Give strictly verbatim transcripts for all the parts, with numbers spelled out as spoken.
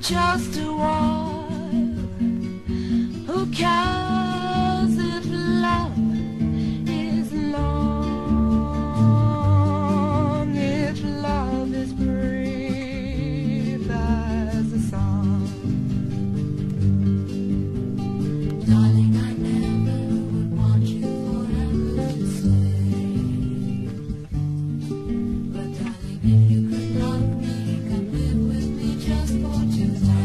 just a while. Who cares if love is long, if love is brief as a song? Darling, I never would want you forever to stay. But darling, if you could love me, come live with me just for today.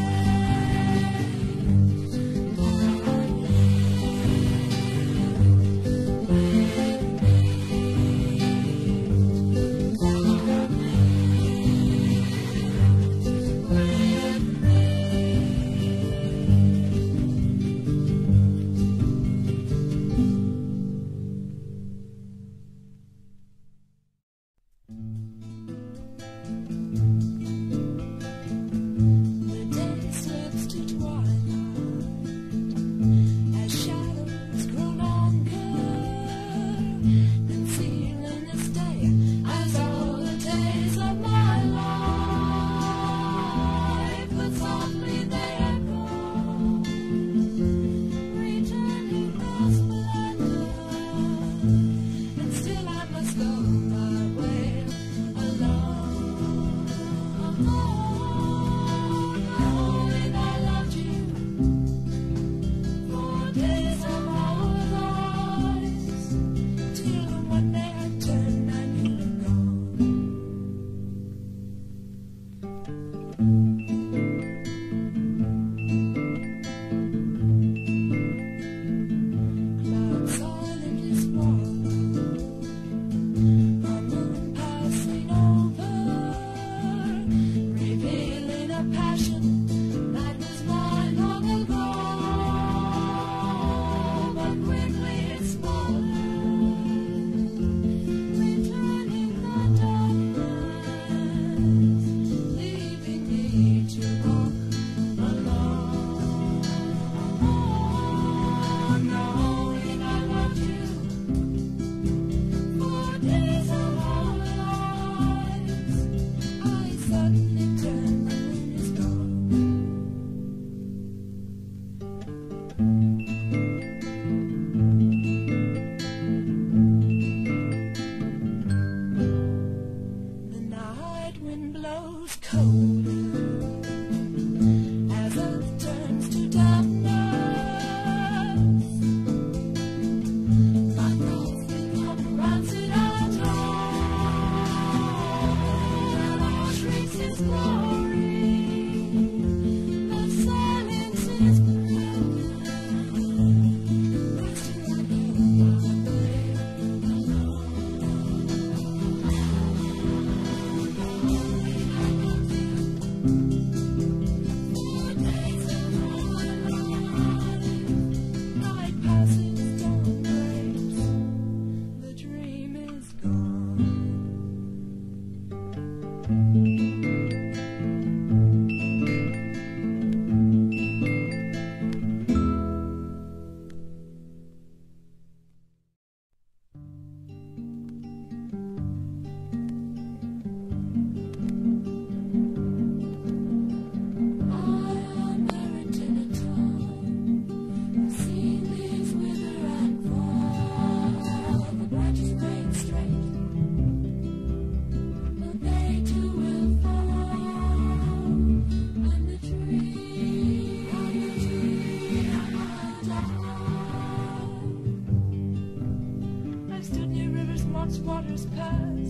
Waters pass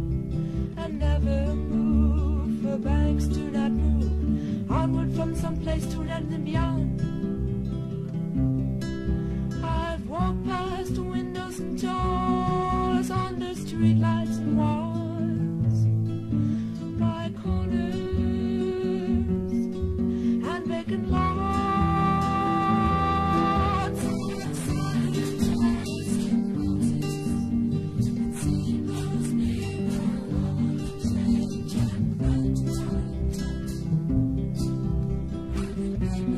and never move, for banks do not move onward from some place to land and beyond. I've walked past windows and doors, under street lights and walls, by corners and vacant lots. Thank you.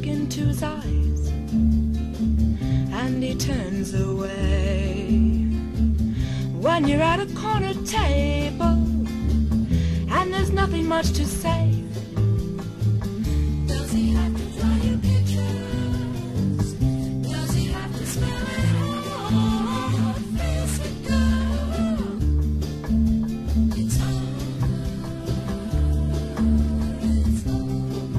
look into his eyes, and he turns away. When you're at a corner table, and there's nothing much to say, does he have to draw you pictures? Does he have to spell it all? Face it, girl, it's over, it's over.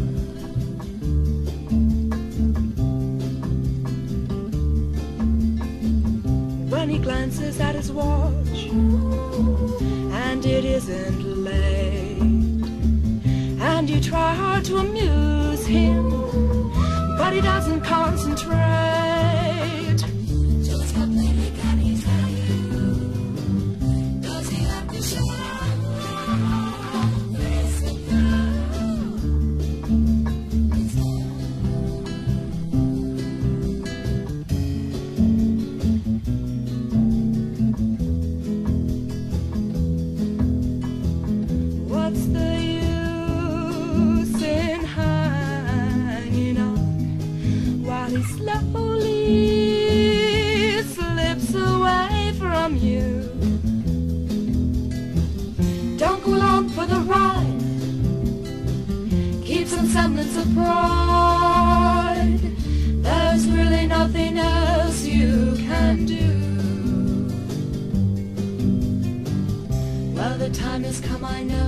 When he glances at his watch, and it isn't late, and you try hard to amuse him, but he doesn't concentrate. Just what lady can he tell you? Does he have to show up? Face it, girl, it's what's the use in hanging on while he slowly slips away from you? Don't go along for the ride, keep some semblance of pride. There's really nothing else you can do. Well, the time has come, I know,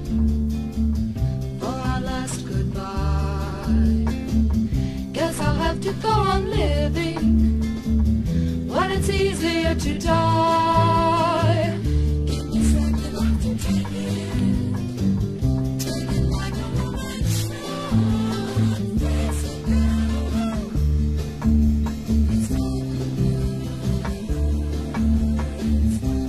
for our last goodbye. Guess I'll have to go on living when it's easier to die. Give me something I can take it, take it like a woman should. Face it, girl, it's over, it's over.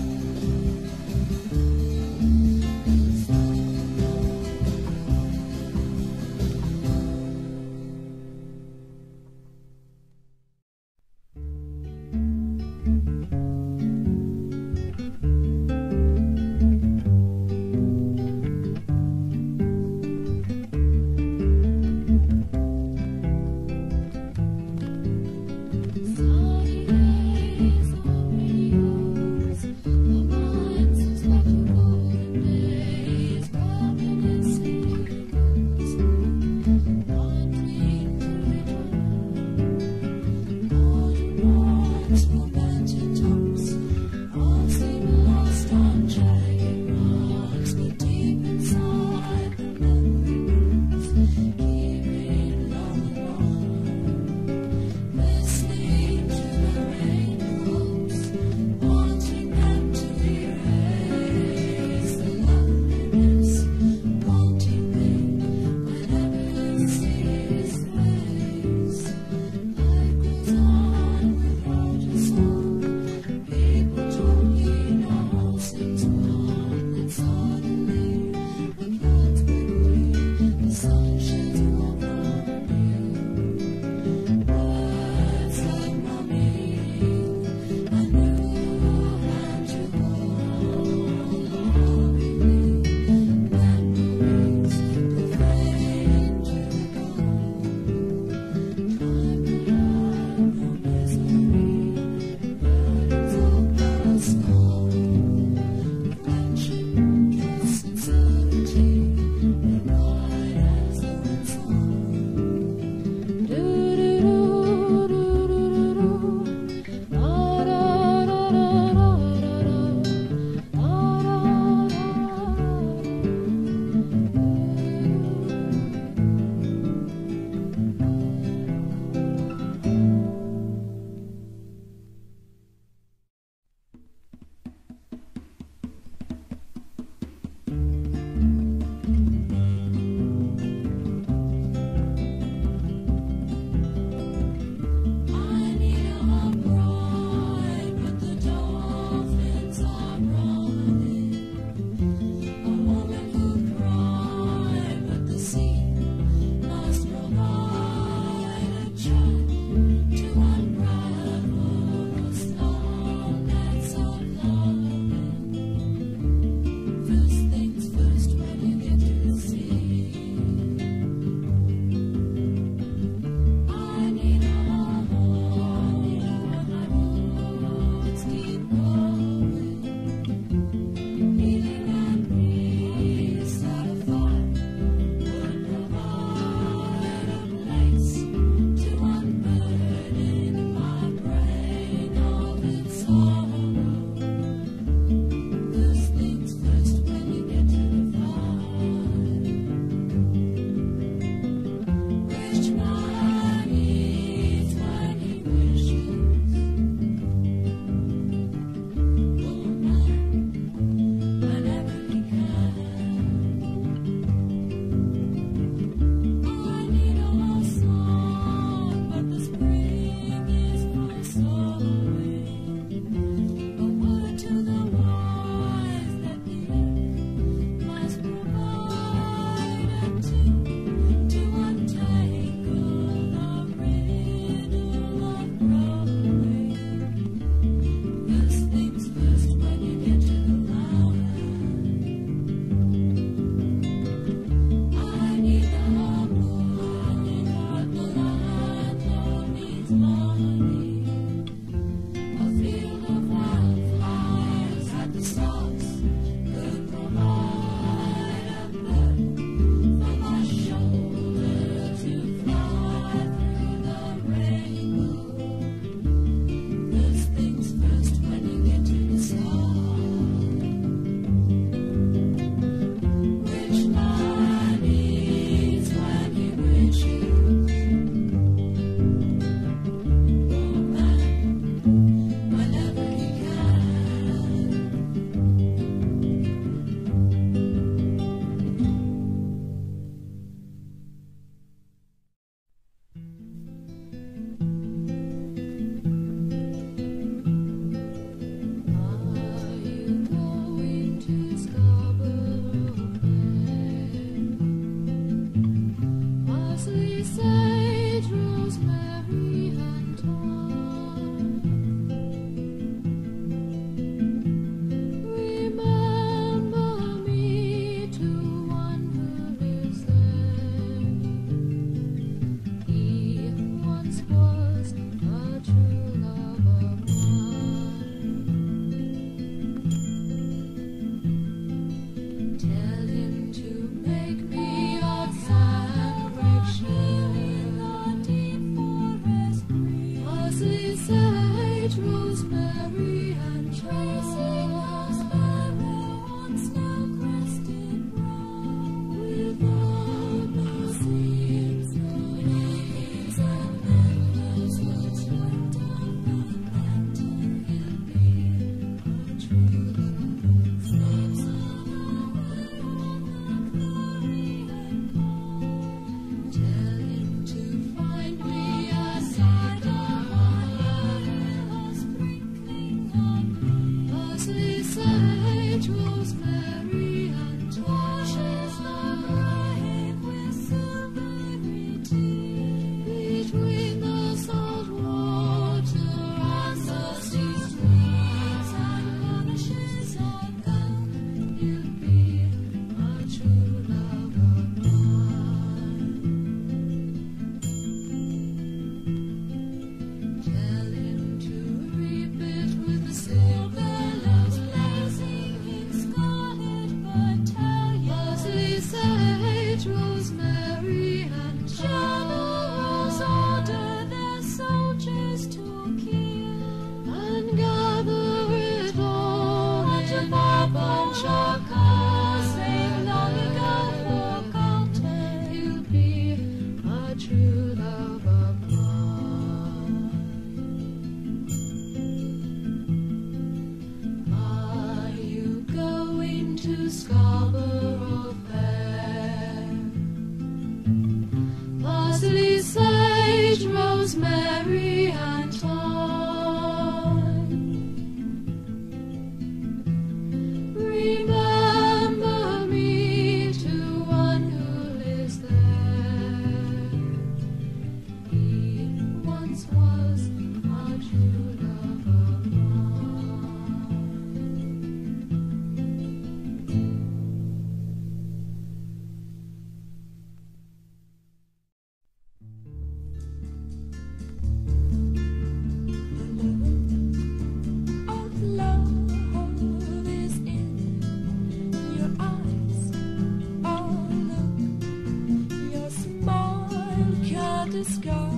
disguise.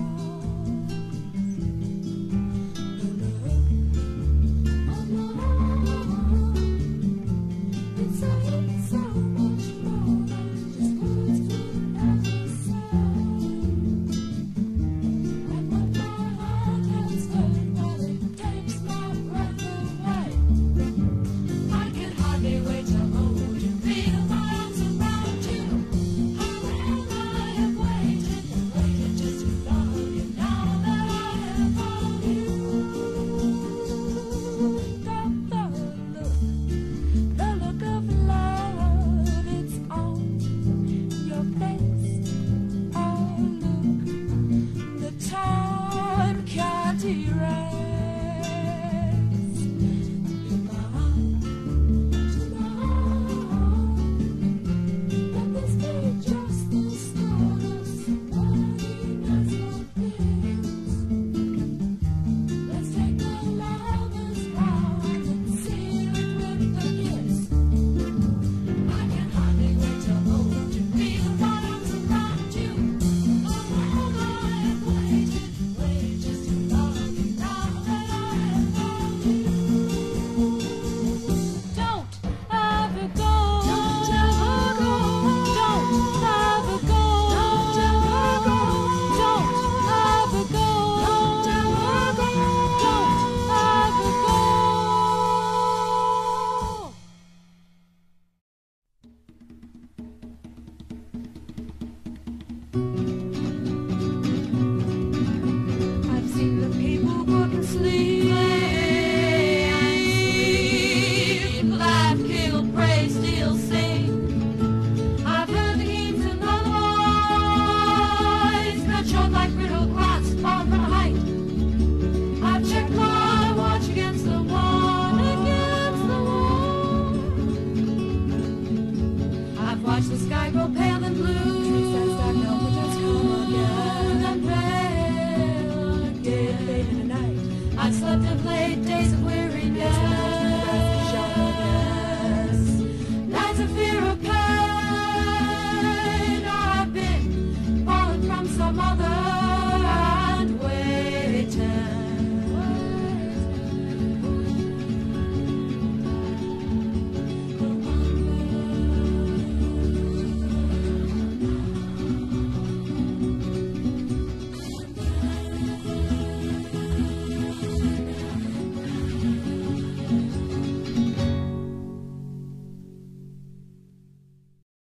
Watch the sky grow pale and blue. Trees that stack now will just come again and pale again. Late in the night, I've slept and played.